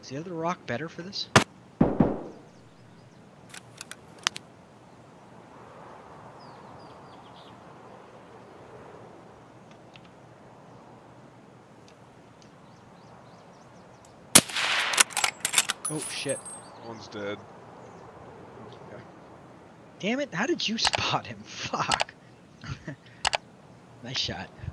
Is the other rock better for this? Oh shit. One's dead. Okay. Damn it, how did you spot him? Fuck. Nice shot.